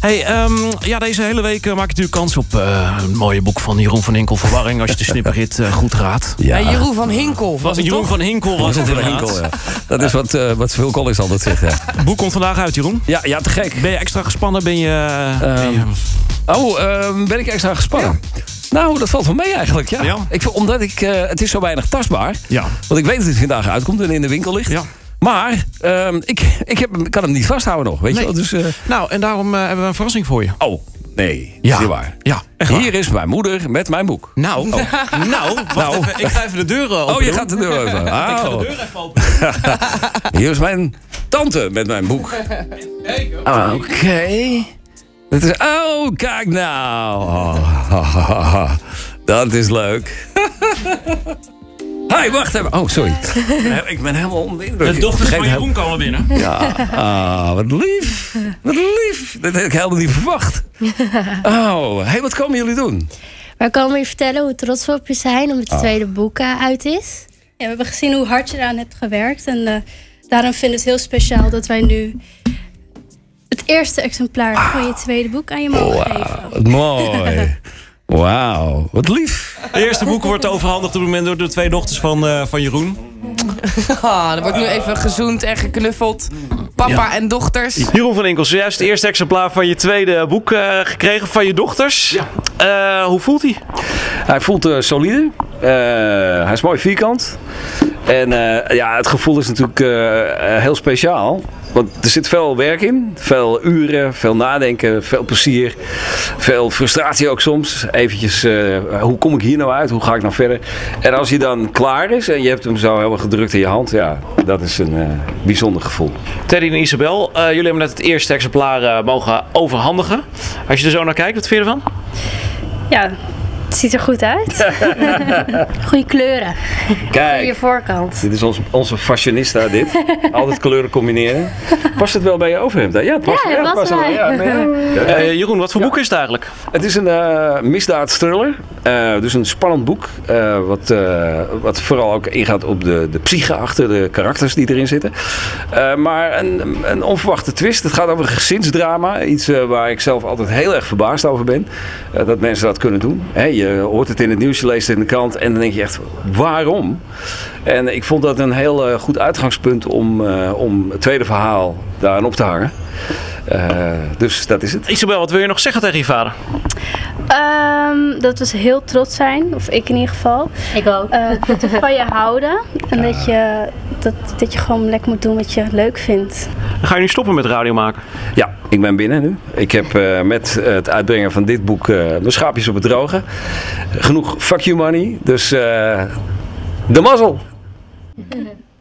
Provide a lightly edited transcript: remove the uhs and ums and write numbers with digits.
Hey, ja, deze hele week maak je natuurlijk kans op een mooie boek van Jeroen van Hinkel, Verwarring, als je de snipperrit goed raadt. Ja. Hey, Jeroen van Hinkel was het Jeroen toch? van Hinkel was het inderdaad. Ja. Dat is wat Phil Collins altijd zegt. Ja. Het boek komt vandaag uit, Jeroen. Ja, te gek. Ben je extra gespannen? Ben ik extra gespannen? Ja. Nou, dat valt wel mee eigenlijk, ja. Omdat het is zo weinig tastbaar. Ja. Want ik weet dat het vandaag uitkomt en in de winkel ligt. Ja. Maar ik kan hem niet vasthouden nog, weet je wel. Dus, Nou, en daarom hebben we een verrassing voor je. Oh, nee. Ja. Niet waar. Ja, echt waar. Hier is mijn moeder met mijn boek. Nou, wacht even. Ik ga even de deur open. Oh, je gaat de deur open. Ik ga de deur even open. Hier is mijn tante met mijn boek. Oké. Oh, kijk nou. Dat is leuk. Hi, wacht even. Oh, sorry. Ik ben helemaal onder de indruk. De dochters van Jeroen komen binnen. Ja, wat lief. Wat lief. Dat had ik helemaal niet verwacht. Oh, hey, wat komen jullie doen? Wij komen je vertellen hoe trots we op je zijn omdat het tweede boek uit is. Ja, we hebben gezien hoe hard je eraan hebt gewerkt. En daarom vinden we het heel speciaal dat wij nu het eerste exemplaar van je tweede boek aan je mogen geven. Wat mooi. Wauw, wat lief. Het eerste boek wordt overhandigd op het moment door de twee dochters van Jeroen. Er wordt nu even gezoend en geknuffeld. Papa en dochters. Jeroen van Hinkel, zojuist het eerste exemplaar van je tweede boek gekregen van je dochters. Ja. Hoe voelt hij? Hij voelt solide. Hij is mooi vierkant. En het gevoel is natuurlijk heel speciaal. Want er zit veel werk in. Veel uren, veel nadenken, veel plezier. Veel frustratie ook soms. Eventjes, hoe kom ik hier nou uit? Hoe ga ik nou verder? En als hij dan klaar is en je hebt hem zo helemaal gedrukt in je hand. Ja, dat is een bijzonder gevoel. Teddy en Isabel, jullie hebben net het eerste exemplaar mogen overhandigen. Als je er zo naar kijkt, wat vind je ervan? Ja, het ziet er goed uit. Goeie kleuren. Kijk, Goeie voorkant. dit is onze fashionista, dit. Altijd kleuren combineren. Past het wel bij je overhemd? Ja, het past, Ja, het past wel. Jeroen, wat voor boek is het eigenlijk? Het is een misdaadsthriller. Dus een spannend boek. Wat vooral ook ingaat op de psyche achter de karakters die erin zitten. Maar een onverwachte twist. Het gaat over een gezinsdrama. Iets waar ik zelf altijd heel erg verbaasd over ben. Dat mensen dat kunnen doen. Je hoort het in het nieuws, je leest het in de krant. En dan denk je echt, waarom? En ik vond dat een heel goed uitgangspunt om het tweede verhaal daaraan op te hangen. Dus dat is het. Isabel, wat wil je nog zeggen tegen je vader? Dat we heel trots zijn, of ik in ieder geval. Ik ook. Dat we van je houden. En dat je gewoon lekker moet doen wat je leuk vindt. Ga je nu stoppen met radio maken? Ja, ik ben binnen nu. Ik heb met het uitbrengen van dit boek mijn schaapjes op het droge. Genoeg fuck you money. Dus de mazzel!